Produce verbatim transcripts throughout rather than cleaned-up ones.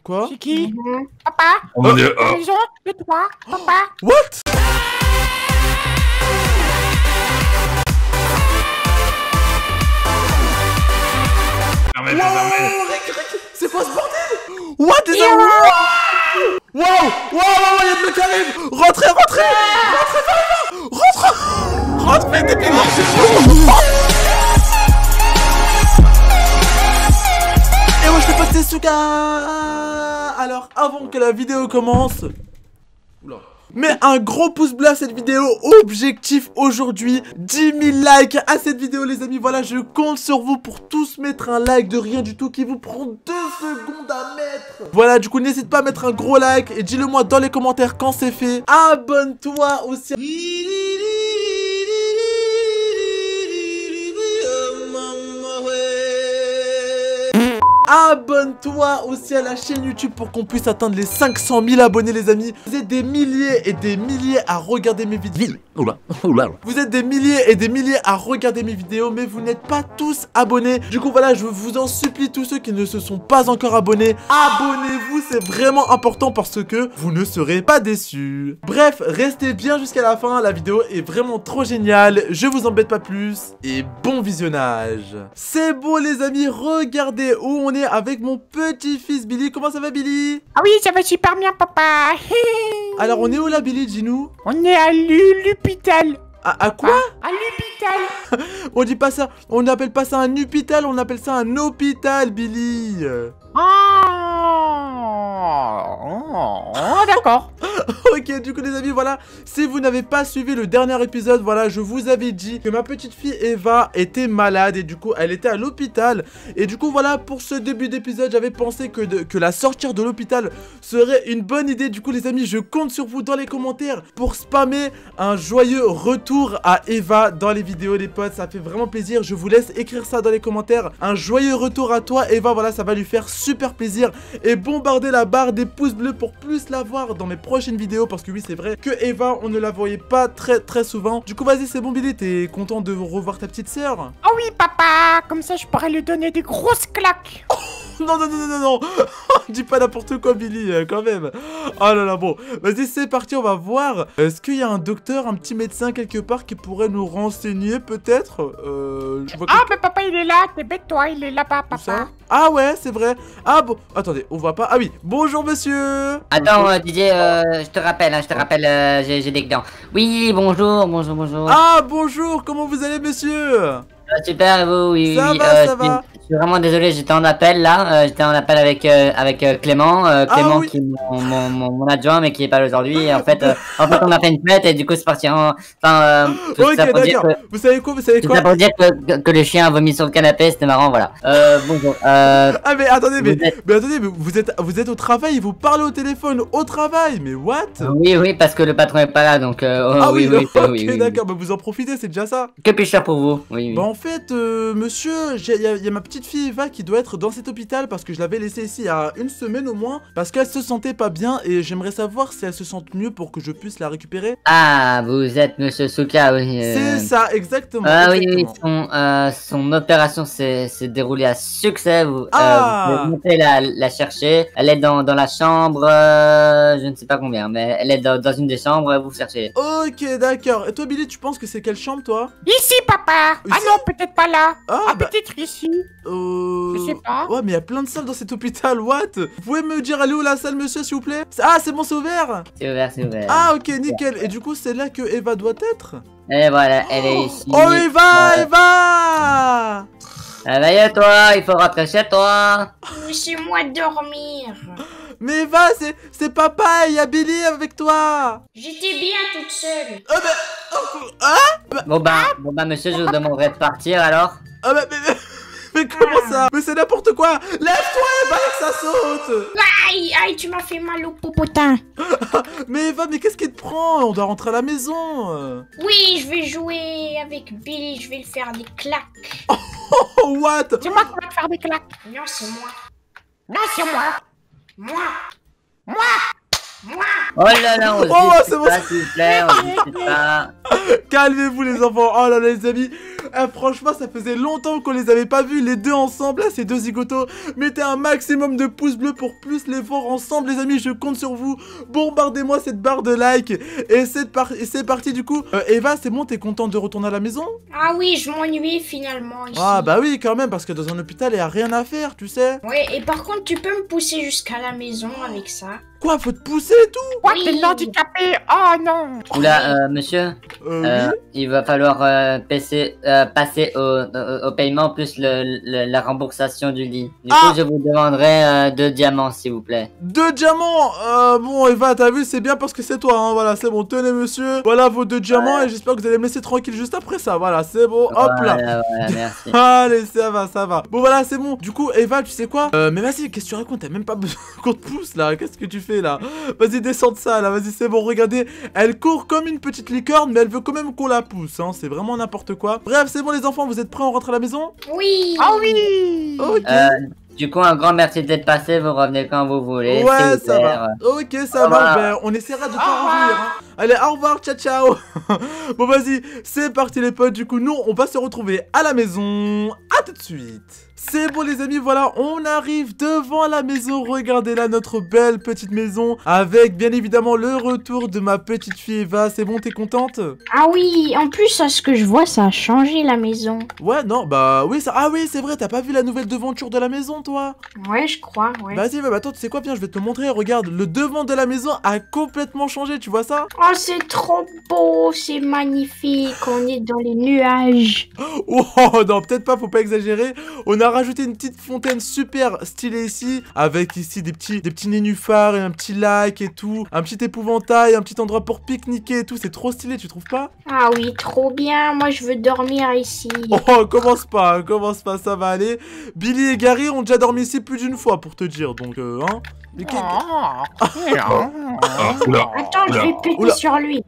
Quoi? C'est qui? Mhm. Papa? Oh mon dieu. T'as raison, c'est toi, papa. What? Fermez, fermez. C'est quoi ce bordel? What is that? Wow! Wow! Wow! Wow! Y'a de l'eau qui arrive! Rentrez! Rentrez! Rentrez! Rentrez! Rentrez! Des pénales! Et moi je fais pas de Tezuka. Alors avant que la vidéo commence, oula, mets un gros pouce bleu à cette vidéo. Objectif aujourd'hui dix mille likes à cette vidéo les amis. Voilà, je compte sur vous pour tous mettre un like de rien du tout qui vous prend deux secondes à mettre. Voilà, du coup n'hésite pas à mettre un gros like et dis-le moi dans les commentaires quand c'est fait. Abonne-toi aussi. Abonne-toi aussi à la chaîne YouTube pour qu'on puisse atteindre les cinq cent mille abonnés les amis. Vous êtes des milliers et des milliers à regarder mes vidéos. Oula, oula. Vous êtes des milliers et des milliers à regarder mes vidéos, mais vous n'êtes pas tous abonnés. Du coup voilà, je vous en supplie, tous ceux qui ne se sont pas encore abonnés, abonnez-vous, c'est vraiment important parce que vous ne serez pas déçus. Bref, restez bien jusqu'à la fin, la vidéo est vraiment trop géniale. Je vous embête pas plus et bon visionnage. C'est bon les amis, regardez où on est avec mon petit-fils Billy. Comment ça va Billy? Ah oui, ça va super bien, papa. Alors on est où là Billy, dis-nous? On est à l'hôpital. À, à quoi? À l'hôpital. On dit pas ça, on n'appelle pas ça un hôpital, on appelle ça un hôpital Billy. Oh, oh d'accord. Ok, du coup les amis, voilà, si vous n'avez pas suivi le dernier épisode, voilà, je vous avais dit que ma petite fille Eva était malade et du coup elle était à l'hôpital. Et du coup voilà, pour ce début d'épisode, j'avais pensé que, de, que la sortir de l'hôpital serait une bonne idée. Du coup les amis, je compte sur vous dans les commentaires pour spammer un joyeux retour à Eva dans les vidéos les potes, ça fait vraiment plaisir. Je vous laisse écrire ça dans les commentaires, un joyeux retour à toi Eva, voilà, ça va lui faire super plaisir. Et bombarder la barre des pouces bleus pour plus la voir dans mes prochaines vidéos, parce que oui c'est vrai que Eva on ne la voyait pas très très souvent. Du coup vas-y, c'est bon Billy, t'es content de revoir ta petite sœur? Oh oui papa, comme ça je pourrais lui donner des grosses claques. Non non non non non non. Dis pas n'importe quoi Billy, euh, quand même. Oh là là, bon, vas-y c'est parti, on va voir. Est-ce qu'il y a un docteur, un petit médecin quelque part qui pourrait nous renseigner peut-être? euh, je vois Ah que... mais papa il est là, t'es bête toi, il est là-bas Où ça? papa. Ah ouais c'est vrai. Ah bon, attendez, on voit pas. Ah oui, bonjour monsieur. Attends, euh, Didier, euh, je te rappelle, hein, je te rappelle, euh, j'ai des clients. Oui, bonjour, bonjour, bonjour. Ah bonjour, comment vous allez monsieur? Euh, super, et vous, oui, Ça oui. va, euh, ça je suis- va. Je suis vraiment désolé, j'étais en appel là, euh, j'étais en appel avec euh, avec euh, Clément, euh, Ah Clément oui. qui est mon, mon, mon, mon adjoint mais qui est pas là aujourd'hui. Et En fait, euh, en fait, on a fait une fête et du coup c'est parti en, enfin, euh, tout Ok ça pour dire d'accord, que, vous savez quoi, vous savez tout quoi? ça pour dire que, que, que le chien a vomi sur le canapé, c'était marrant, voilà. Euh, bonjour. Euh, Ah mais attendez, mais, Vous êtes- mais attendez, mais vous êtes vous êtes au travail, vous parlez au téléphone au travail, mais what? oui, oui, parce que le patron est pas là, donc. Euh, oh, Ah oui, oui, oui, ok oui, oui, d'accord, bah vous en profitez, c'est déjà ça. oui. Que puis-je faire pour vous? Oui, oui. Bah en fait, euh, monsieur, il y, y a ma petite fille Eva qui doit être dans cet hôpital parce que je l'avais laissée ici il y a une semaine au moins, parce qu'elle se sentait pas bien et j'aimerais savoir si elle se sent mieux pour que je puisse la récupérer. Ah, vous êtes Monsieur Souka, oui. euh, C'est ça, exactement. Ah oui, oui, exactement. son, euh, son opération s'est s'est déroulée à succès. Vous, Ah. euh, vous pouvez monter la, la chercher. Elle est dans, dans la chambre, euh, je ne sais pas combien, mais elle est dans, dans une des chambres. Vous cherchez. Ok, d'accord. Et toi, Billy, tu penses que c'est quelle chambre, toi? Ici papa. Ah Ici non, peut-être pas là. Ah, Ah bah, peut-être ici. euh... Je sais pas. Ouais, mais il y a plein de salles dans cet hôpital, what? Vous pouvez me dire, elle est où la salle, monsieur, s'il vous plaît? Ah, c'est bon, c'est ouvert? C'est ouvert, c'est ouvert. Ah, ok, nickel. Et du coup, c'est là que Eva doit être? Et voilà, elle est ici. Oh, Eva, Euh, Eva! Réveille-toi, il faut rentrer chez toi. Laissez-moi dormir. Mais Eva, c'est c'est papa, il y a Billy avec toi. J'étais bien toute seule. Ah, bah, oh, ah, Bon bah, bon bah, monsieur, je vous demanderai de partir alors. ah, bah, mais, mais, mais comment ça? Mais c'est n'importe quoi. Lève-toi, Eva, que ça saute. Aïe, aïe, tu m'as fait mal au popotin. Mais Eva, mais qu'est-ce qui te prend? On doit rentrer à la maison. Oui, je vais jouer avec Billy, je vais le faire des claques. Oh, what? C'est moi qui vais te faire des claques. Non, c'est moi. Non, c'est moi. Moi. Moi. Moi. Oh là là, on se Oh, dispute c'est bon. pas, s'il vous plaît, on se dispute pas. Calmez-vous les enfants. Oh là là les amis. Eh, franchement, ça faisait longtemps qu'on les avait pas vus, les deux ensemble, là, ces deux zigotos. Mettez un maximum de pouces bleus pour plus les voir ensemble, les amis, je compte sur vous. Bombardez-moi cette barre de like. Et c'est par... parti, du coup. Euh, Eva, c'est bon, t'es contente de retourner à la maison? Ah oui, je m'ennuie finalement ici. Ah bah oui, quand même, parce que dans un hôpital, il y a rien à faire, tu sais. Ouais, et par contre, tu peux me pousser jusqu'à la maison avec ça? Quoi, faut te pousser et tout? Quoi, Oui. t'es handicapé? Oh non. Oula, euh, monsieur, Euh, euh, oui. il va falloir euh, passer, euh, passer au, au, au paiement plus le, le- la remboursation du lit. Du Ah. coup, je vous demanderai euh, deux diamants, s'il vous plaît. Deux diamants. Euh, bon, Eva, t'as vu, c'est bien parce que c'est toi, hein. Voilà, c'est bon, tenez, monsieur. Voilà vos deux diamants et j'espère que vous allez me laisser tranquille juste après ça. Voilà, c'est bon, hop là. Voilà, voilà, merci. Allez, ça va, ça va. Bon, voilà, c'est bon. Du coup, Eva, tu sais quoi? Euh, mais vas-y, qu'est-ce que tu racontes? T'as même pas besoin qu'on te pousse là. Qu'est-ce que tu fais là? Vas-y, descends de ça là. Vas-y, c'est bon. Regardez, elle court comme une petite licorne, mais elle veut quand même qu'on la pousse. Hein. C'est vraiment n'importe quoi. Bref, c'est bon, les enfants, vous êtes prêts? On rentre à la maison? Oui. Ah oui. Ok. Euh, du coup, un grand merci d'être passé. Vous revenez quand vous voulez. Ouais, c'est ça ouvert. va. Ok, ça Au va. revoir. Ben, on essaiera de pas revenir. Hein. Allez, au revoir, ciao, ciao. Bon, vas-y, c'est parti, les potes. Du coup, nous, on va se retrouver à la maison. À tout de suite. C'est bon, les amis, voilà, on arrive devant la maison. Regardez là, notre belle petite maison. Avec, bien évidemment, le retour de ma petite fille Eva. C'est bon, t'es contente? Ah oui, en plus, à ce que je vois, ça a changé la maison. Ouais, non, bah oui, ça. Ah oui, c'est vrai, t'as pas vu la nouvelle devanture de la maison, toi? Ouais, je crois, ouais. Vas-y, bah attends, tu sais quoi, viens, je vais te le montrer. Regarde, le devant de la maison a complètement changé, tu vois ça? Oh, c'est trop beau, c'est magnifique, on est dans les nuages. Oh non, peut-être pas, faut pas exagérer. On a rajouté une petite fontaine super stylée ici, avec ici des petits, des petits nénuphars et un petit lac et tout, un petit épouvantail, un petit endroit pour pique-niquer et tout. C'est trop stylé, tu trouves pas? Ah oui, trop bien, moi je veux dormir ici. Oh, commence pas, hein, commence pas, ça va aller. Billy et Gary ont déjà dormi ici plus d'une fois pour te dire, donc euh, hein. Mais qu'est- Ah. Ah, oula. Attends, je Oula. vais péter Oula. sur lui.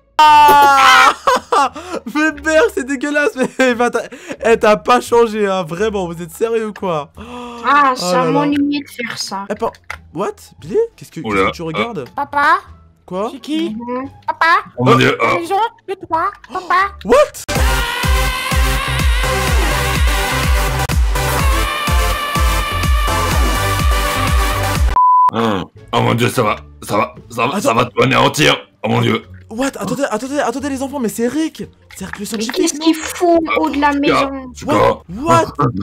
Ah mais merde, c'est dégueulasse. Mais Eva, t'as eh, t'as pas changé, hein, vraiment, vous êtes sérieux quoi? Ah, Oh ça là là. m'ennuyait de faire ça. Eh, pas... What? Billy? Qu'est-ce que, qu'est-ce Oula. que tu regardes? Papa, Quoi? c'est qui? Mhm. Papa, Oh mon dieu. Ah. maison, c'est toi, papa. What? Ah. Oh mon dieu, ça va. Ça va. Ça va, ça Attends. va tout anéantir. Oh mon dieu. What? Attendez, attendez, attendez les enfants, mais c'est Rick! Cercle Mais scientifique, qu'est-ce non? qu'il fout en haut de la maison? Tsuka. What?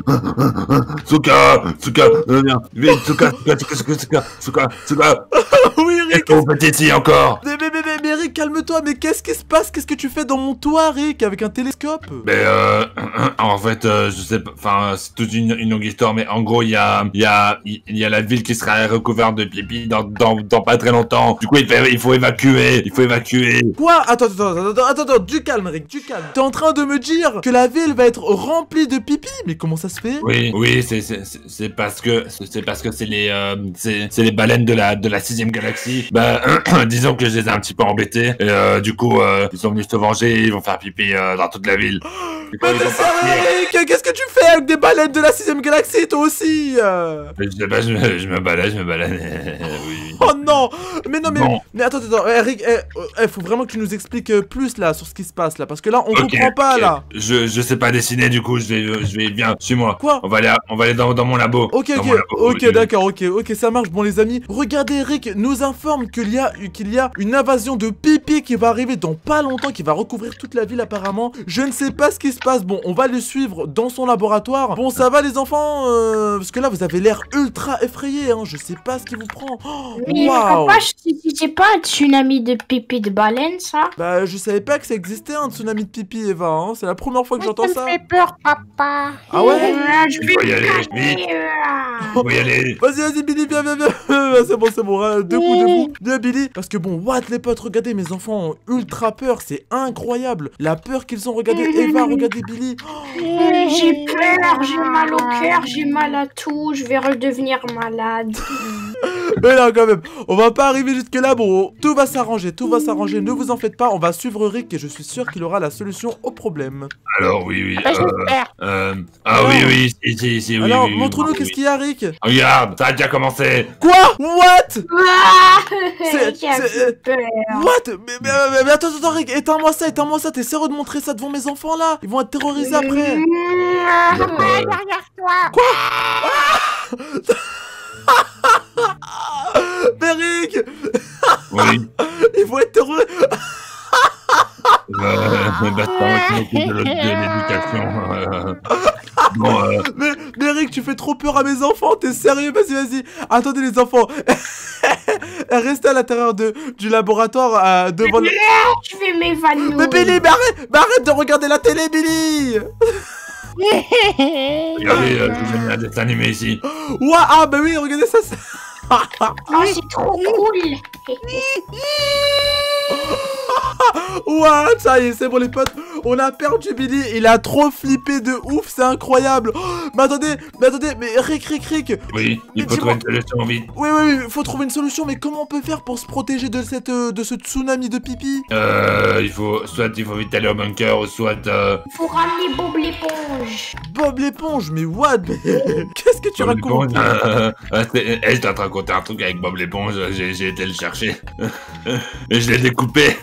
Tsuka. Tsuka. euh, Viens. Vite, Tsuka. Tsuka. Tsuka. Tsuka. Tsuka. Tsuka. Oui, Qu'est-ce Rick! que vous faites ici encore? Mais, mais, mais, mais, mais Rick, calme-toi, mais qu'est-ce qui se passe? Qu'est-ce que tu fais dans mon toit, Rick, avec un télescope? Mais euh, en fait, euh, je sais pas, enfin, c'est toute une, une longue histoire, mais en gros, il y a, il y a, il y a la ville qui sera recouverte de pipi dans, dans, dans pas très longtemps. Du coup, il, fait, il faut évacuer, il faut évacuer. Quoi? Attends, attends, attends, attends, attends, attends, du calme, Rick, du calme. T'es en train de me dire que la ville va être remplie de pipi? Mais comment ça se fait? Oui, oui, c'est, c'est, c'est- c'est parce que, c'est parce que c'est les, euh, c'est, c'est les baleines de la, de la sixième galaxie. Bah, disons que je les ai un petit peu embêtés. Et euh, du coup, euh, ils sont venus se venger, ils vont faire pipi euh, dans toute la ville. Du coup, Mais ils t'es vont partir. sérieux, Rick? Qu'est-ce que tu fais avec des baleines de la sixième galaxie, toi aussi? euh Je sais pas, je me, je me balade, je me balade. Oui. Oh non! Mais non, mais, Bon. mais attends, attends, eh, Rick, eh, eh, faut vraiment que tu nous expliques euh, plus là sur ce qui se passe là, parce que là, on Ok, comprend pas ok. là. Je, je sais pas dessiner, du coup, je vais, je vais, viens, suis-moi. Quoi? On va aller, à- on va aller dans, dans mon labo. Ok, Dans ok, mon labo, ok, oui. d'accord, ok, ok, ça marche. Bon, les amis, regardez, Rick nous informe qu'il y a, qu'il y a une invasion de pipi qui va arriver dans pas longtemps, qui va recouvrir toute la ville apparemment. Je ne sais pas ce qui se passe. Bon, on va le suivre dans son laboratoire. Bon, ça va les enfants, euh, parce que là, vous avez l'air ultra effrayés, hein. Je sais pas ce qui vous prend. Oh, Mais waouh. papa, je- c'est pas un tsunami de pipi de baleine, ça? Bah, je savais pas que ça existait un tsunami de pipi, Eva. Hein. C'est la première fois que Mais j'entends ça ça. me fait peur, papa. Ah ouais? Euh, je Il vais faut y aller, me vite. cacher, là. Faut y aller. Vas-y, vas-y, Billy, viens, viens, viens. C'est bon, c'est bon. Hein. Debout, debout. Viens, Billy. Parce que bon, what les potes, regardez, mes enfants ont ultra peur. C'est incroyable. La peur qu'ils ont. Regardez Eva, regardez Billy. Euh, J'ai peur, j'ai mal au cœur, j'ai mal à tout, je vais redevenir malade. Mais là quand même, on va pas arriver jusque là. Bon, tout va s'arranger, tout va s'arranger. Ne vous en faites pas, on va suivre Rick et je suis sûr qu'il aura la solution au problème. Alors oui, oui. Ah bah, je euh, vais le faire. euh, ah Alors, oui, oui, si, si, si, oui, Alors, oui, oui, montre-nous oui, qu'est-ce oui. qu'il y a, Rick. Regarde, ça a déjà commencé. Quoi? What? Ah, C'est- j'ai un c'est- peu peur. What? Mais, mais, mais, mais attends, attends, Rick, éteins-moi ça, éteins-moi ça. T'es sérieux de montrer ça devant mes enfants là? Ils vont être terrorisés après. Mmh. Papa, derrière toi. Mais Rick, Oui. ils vont être terrorisés. Euh, mais bah, c'est pas moi qui m'occupe de l'autre- de l'éducation. euh. Bon, euh, Mais, mais Rick, tu fais trop peur à mes enfants. T'es sérieux? Vas-y, vas-y. Attendez les enfants. Restez à l'intérieur de, du laboratoire euh, devant le... Je vais m'évanouir. Mais Billy, mais arrête, mais arrête de regarder la télé, Billy. regardez, euh, je vous ai mis un dessin animé ici. Ouah, ah bah oui, regardez ça. ça- Oh, c'est trop cool. Ouah, ça y est, c'est bon les potes. On a perdu Billy. Il a trop flippé de ouf, c'est incroyable. Oh, mais attendez, mais attendez, mais Rick, Rick, Rick. Oui, il faut Dis-moi- trouver une solution vite. Oui, oui, oui, faut trouver une solution. Mais comment on peut faire pour se protéger de cette, euh, de ce tsunami de pipi? Euh, il faut, soit il faut vite aller au bunker, soit euh, Faut ramener Bob l'éponge. Bob l'éponge, mais what? Mais qu'est-ce que tu Bob racontes? l'éponge, euh, euh, c'est- eh, je t'ai raconté un truc avec Bob l'éponge, j'ai j'ai été le chercher. Et je l'ai découpé.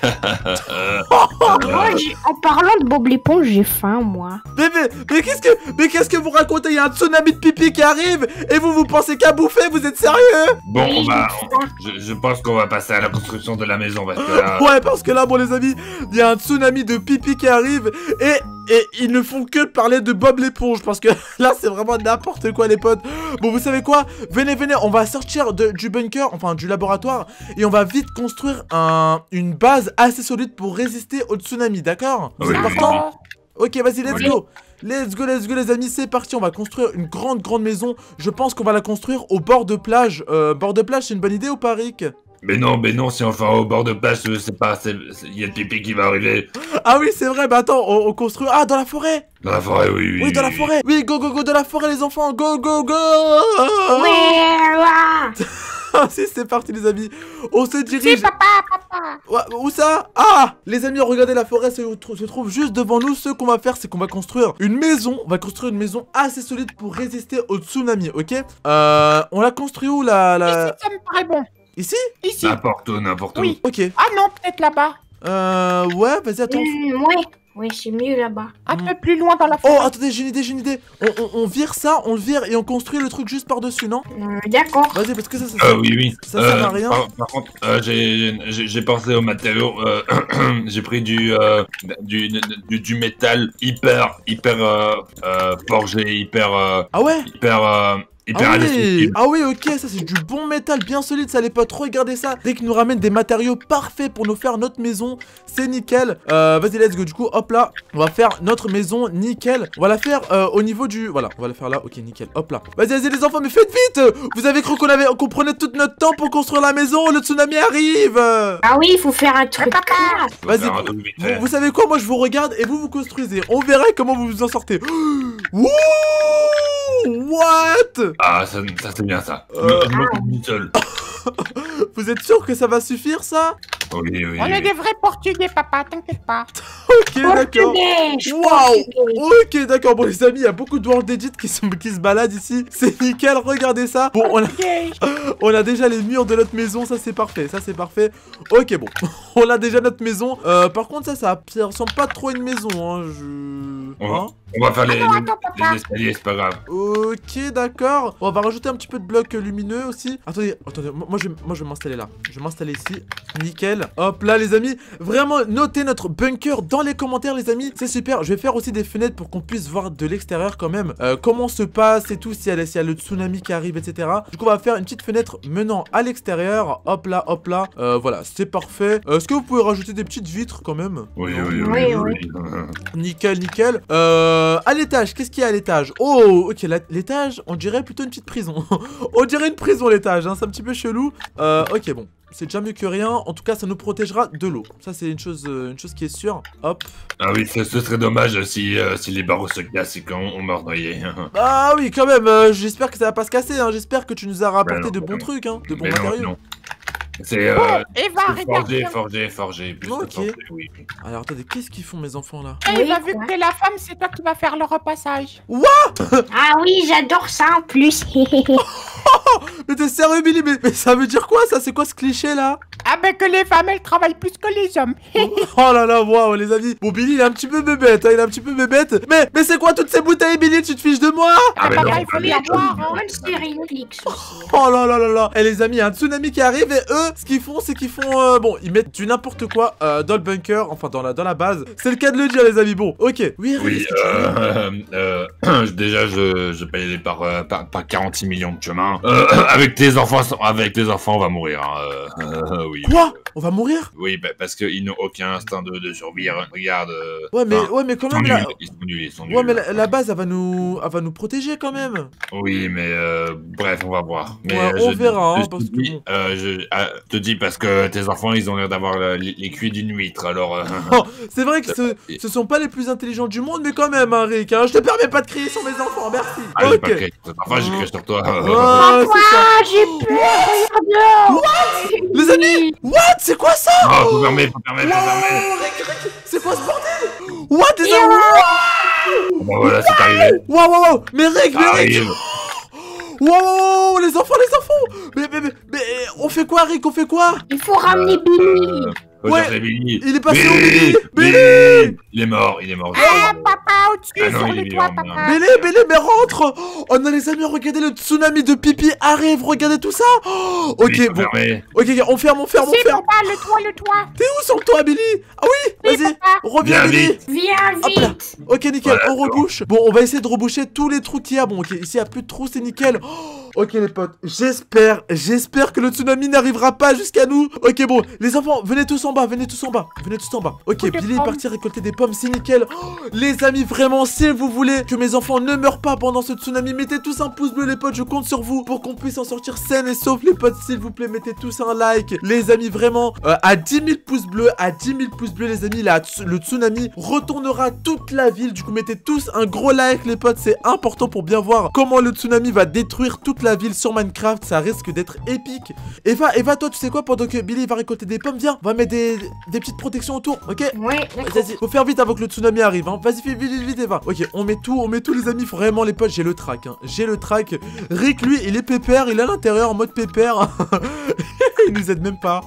Moi, j'ai- en parlant de Bob l'éponge, j'ai faim, moi. Mais, mais, mais qu'est-ce que, mais qu'est-ce que vous racontez? Il y a un tsunami de pipi qui arrive et vous vous pensez qu'à bouffer? Vous êtes sérieux? Bon, on Oui, va, j'ai faim. je, je pense qu'on va passer à la construction de la maison parce que là, Ouais, parce que là, bon les amis, il y a un tsunami de pipi qui arrive et et ils ne font que de parler de Bob l'éponge parce que là, c'est vraiment n'importe quoi les potes. Bon, vous savez quoi? Venez, venez, on va sortir de, du bunker, enfin du laboratoire et on va vite construire un, une base assez solide pour résister au tsunami, d'accord? Vous Oui, êtes oui, partants? Ok, vas-y, let's Oui. go. Let's go, let's go les amis, c'est parti, on va construire une grande, grande maison. Je pense qu'on va la construire au bord de plage. Euh, bord de plage, c'est une bonne idée ou pas, Rick? mais non, mais non, si on va au bord de plage, c'est pas, c'est- c'est- il y a le pipi qui va arriver Ah oui, c'est vrai, bah attends, on, on construit... Ah, dans la forêt. dans la forêt, oui, oui. Oui, dans la forêt. Oui, go, go, go, dans la forêt, les enfants. Go, go, go. Ouais, ouais. Ah, si, c'est parti, les amis. On se Si, dirige... papa, papa. Ouais, où ça? Ah, les amis, regardez, la forêt se, se trouve juste devant nous. Ce qu'on va faire, c'est qu'on va construire une maison. On va construire une maison assez solide pour résister au tsunami, ok? Euh, on l'a construit où, la... la... Ici, ça me paraît bon. Ici? Ici. N'importe où, n'importe où. Oui. Ok. Ah non, peut-être là-bas. Euh, ouais, vas-y, attends. Mmh, ouais. Ouais, c'est mieux là-bas. Un Mm. peu plus loin dans la Oh, forêt. attendez, j'ai une idée, j'ai une idée. On, on, on vire ça, on le vire et on construit le truc juste par-dessus, non? Mmh, D'accord. Vas-y, parce que ça, ça... Euh, oui, oui. Ça sert à Euh, rien. Par, par contre, euh, j'ai j'ai- j'ai pensé aux matériaux. euh, j'ai pris du, euh, du, du du métal hyper hyper euh, euh, forgé, hyper euh, Ah ouais? hyper euh, hyper Ah oui, indestructible. ah oui, ok, ça c'est du bon métal bien solide, ça les potes, regardez ça. Dès qu'ils nous ramènent des matériaux parfaits pour nous faire notre maison, c'est nickel. Euh, vas-y, let's go, du coup, hop là, on va faire notre maison nickel. On va la faire euh, au niveau du... Voilà, on va la faire là, ok, nickel, hop là. Vas-y, vas-y les enfants, mais faites vite. Vous avez cru qu'on avait... qu'on prenait tout notre temps pour construire la maison, le tsunami arrive. Ah oui, il faut faire un truc. papa. classe. Faut Vas-y, faire un truc vite vous, fait. vous savez quoi, moi je vous regarde et vous vous construisez. On verra comment vous vous en sortez. Wouh! What? Ah, ça, ça c'est bien ça. Je Euh. me- je m'occupe d'une seule. Vous êtes sûr que ça va suffire ça? Oui, oui. On est oui. des vrais Portugais, papa, t'inquiète pas. Ok, d'accord. Portugais, je suis Waouh. portugais. Ok, d'accord, bon les amis, il y a beaucoup de World Edit qui, sont, qui se baladent ici. C'est nickel, regardez ça. Bon, on a, Portugais. on a déjà les murs de notre maison, ça c'est parfait, ça c'est parfait. Ok, bon, on a déjà notre maison. Euh, par contre, ça, ça, ça ressemble pas trop à une maison, hein. Je... On va, Hein? on va faire les, Attends, les- attends, papa. les escaliers, c'est pas grave. Ok, d'accord. On va rajouter un petit peu de blocs lumineux aussi. Attendez, attendez, moi je, moi, je vais m'installer là. Je vais m'installer ici. Nickel. Hop là, les amis. Vraiment, notez notre bunker dans les commentaires, les amis. C'est super. Je vais faire aussi des fenêtres pour qu'on puisse voir de l'extérieur quand même. Euh, comment se passe et tout, s'il y, a- s'il y a le tsunami qui arrive, et cetera. Du coup, on va faire une petite fenêtre menant à l'extérieur. Hop là, hop là. Euh, voilà, c'est parfait. Euh, Est-ce que vous pouvez rajouter des petites vitres quand même? Oui, Non. oui, oui, Oui, oui. Nickel, nickel. Euh, à l'étage, qu'est-ce qu'il y a à l'étage? Oh, ok, la- l'étage, on dirait plutôt une petite prison. On dirait une prison, l'étage, hein, c'est un petit peu chelou. Euh, ok, bon. c'est déjà mieux que rien. En tout cas, ça nous protégera de l'eau. Ça, c'est une chose, euh, une chose qui est sûre. Hop. Ah oui, ce, ce serait dommage si, euh, si les barreaux se cassent et qu'on on meurt noyé. Ah oui, quand même. euh, J'espère que ça va pas se casser. Hein. J'espère que tu nous as rapporté non, de bons non. trucs, hein, de bons Mais non, matériaux. non. C'est euh, Bon, Eva, forger, regarde. forger, forger, plus Ok. de forger, oui. Alors, attendez, qu'est-ce qu'ils font, mes enfants, là? Eva, Oui, vu quoi. que t'es la femme, c'est toi qui vas faire le repassage. Ah oui, j'adore ça en plus. Mais t'es sérieux, Billy? mais, mais ça veut dire quoi, ça? C'est quoi ce cliché, là? Ah ben que les femmes, elles travaillent plus que les hommes. Oh là là, waouh, les amis. Bon, Billy, il est un petit peu bébête, hein, il est un petit peu bébête. Mais, mais c'est quoi toutes ces bouteilles, Billy? Tu te fiches de moi? Ah mais bah non, là, il faut mais les non. avoir, hein. Bonne série Netflix aussi. Oh là là là là. Et les amis, il y a un tsunami qui arrive et eux, ce qu'ils font, c'est qu'ils font... euh, bon, ils mettent du n'importe quoi euh, dans le bunker, enfin dans la, dans la base. C'est le cas de le dire, les amis. Bon, ok. Oui, Eric, Oui, est-ce que tu veux- euh, euh, déjà, je, je paye par, euh, par, par quarante-six millions de chemins. Euh, avec tes enfants, avec tes enfants, on va mourir. Hein. Euh, euh, oui. Quoi? On va mourir? Oui, bah, parce qu'ils n'ont aucun instinct de, de survie. Regarde. euh, Ouais, mais, enfin, ouais, mais quand ils sont même, la... nuls, ils sont nuls, ils sont nuls. Ouais, mais la, la base, elle va nous, elle va nous protéger quand même. Oui, mais euh, bref, on va voir. Mais, Ouais, euh, on je- verra, hein, je parce te que dis, bon. euh, je ah, te dis parce que tes enfants, ils ont l'air d'avoir euh, les, les cuits d'une huître. Alors, euh, Oh, c'est vrai que ce, ce sont pas les plus intelligents du monde, mais quand même, hein, Rick. Hein, je te permets pas de crier sur mes enfants, merci. ah, j'ai Ok. pas crié sur toi. Enfin, j'ai crié sur toi. Ouais, c'est ça. Ah, j'ai peur, regarde. Les amis, what? C'est quoi ça? Oh, faut fermer, faut fermer, faut fermer. Wow, Rick, Rick, c'est quoi ce bordel? What? Des amis? Bon, voilà, c'est arrivé. Waouh, waouh, waouh. Mais Rick, Ça mais Rick. arrive. Waouh, waouh, les enfants, les enfants. Mais, mais, mais, mais, on fait quoi, Rick? On fait quoi? Il faut ramener Billy. Euh, faut Ouais, chercher Billy. il est passé où, Billy, Billy? Billy. Il est mort, il est mort. Ah, papa, au-dessus, Ah non, sur il est le toit, vivant, papa. Bélé, Bélé, mais rentre. Oh non, les amis, regardez, le tsunami de pipi arrive. Regardez tout ça. Oh, ok, Oui, faut bon. fermer. Ok, ok, on ferme, on ferme, on C'est ferme. papa, le toit, le toit. T'es où sur le toit, Billy? Ah oui, Oui, vas-y. papa. Reviens, Viens Billy. vite. Viens Hop là. vite. Ok, nickel, Voilà, on c'est bon. rebouche. Bon, on va essayer de reboucher tous les trous qu'il y a. Bon, ok, ici, il n'y a plus de trous, c'est nickel. Oh, ok, les potes, j'espère, j'espère que le tsunami n'arrivera pas jusqu'à nous. Ok, bon, les enfants, venez tous en bas, venez tous en bas, venez tous en bas. Ok, Coup de Billy est pomme. parti récolter des pommes, c'est nickel. Oh, les amis, vraiment, si vous voulez que mes enfants ne meurent pas pendant ce tsunami, mettez tous un pouce bleu, les potes, je compte sur vous pour qu'on puisse en sortir saine et sauf, les potes, s'il vous plaît, mettez tous un like. Les amis, vraiment, euh, à dix mille pouces bleus, à dix mille pouces bleus, les amis, là, le tsunami retournera toute la ville. Du coup, mettez tous un gros like, les potes, c'est important pour bien voir comment le tsunami va détruire toute la ville sur Minecraft. Ça risque d'être épique. Eva, Eva, toi, tu sais quoi, pendant que Billy va récolter des pommes, viens, on va mettre des, des petites protections autour, ok? Ouais, d'accord. Vas-y, faut faire vite avant que le tsunami arrive, hein. Vas-y, fais vite, vite, vite, Eva. Ok, on met tout, on met tout, les amis. Vraiment, les potes, j'ai le track, hein. J'ai le track. Rick, lui, il est pépère, il est à l'intérieur en mode pépère. Il nous aide même pas.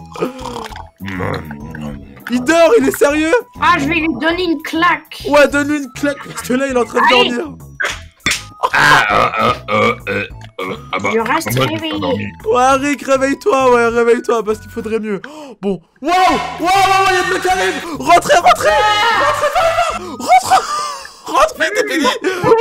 Il dort, il est sérieux? Ah, je vais lui donner une claque. Ouais, donne-lui une claque, parce que là, il est en train de Allez. dormir. Ah, ah, ah, euh, euh, euh, ah bah, Je reste moi, j'ai réveillé. pas dormi. Ouais, Rick, réveille-toi, ouais, réveille-toi, parce qu'il faudrait mieux. Oh, bon. Waouh, waouh, waouh, il y a de l'eau qui arrive. Rentrez, rentrez. Rentrez, par là. Rentre. Rentre, vite, et Billy.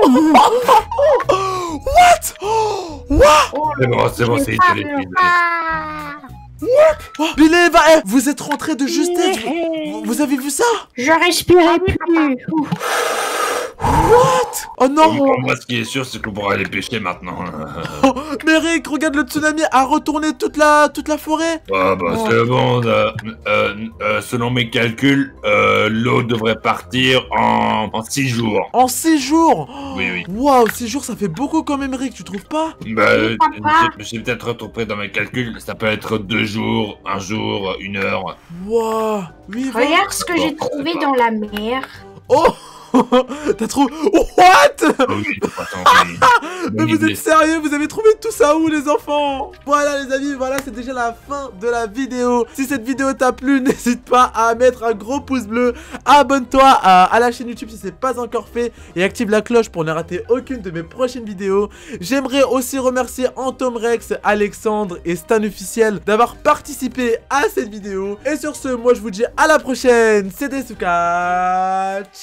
What? Waouh. Oh, C'est bon, c'est bon, c'est pas c'est peur. épuisé. Ah. Oh, Billy, Eva, eh, vous êtes rentrés de justesse. Vous, vous avez vu ça? Je respirais plus. Ouf. What? Oh non. Pour moi, ce qui est sûr, c'est qu'on pourra aller pêcher maintenant. Oh, mais Rick, regarde, le tsunami a retourné toute la, toute la forêt. Ah bah Oh. c'est bon, euh, euh, euh, selon mes calculs, euh, l'eau devrait partir en, en six jours. En six jours. Oh, Oui, oui. Waouh, six jours, ça fait beaucoup quand même, Rick, tu trouves pas? Bah, euh, papa. j'ai j'ai peut-être trompé dans mes calculs, ça peut être deux jours, un jour, une heure. Waouh. Oui, Eva. Regarde ce que j'ai Bon, trouvé c'est pas- dans la mer. Oh. T'as trouvé... Oh, what? Ah oui, faut pas tenter. Mais Bonne vous idée. êtes sérieux? Vous avez trouvé tout ça où, les enfants? Voilà, les amis, voilà, c'est déjà la fin de la vidéo. Si cette vidéo t'a plu, n'hésite pas à mettre un gros pouce bleu. Abonne-toi à, à la chaîne YouTube si c'est pas encore fait. Et active la cloche pour ne rater aucune de mes prochaines vidéos. J'aimerais aussi remercier Antom Rex, Alexandre et Stan Officiel d'avoir participé à cette vidéo. Et sur ce, moi, je vous dis à la prochaine. C'était Souka.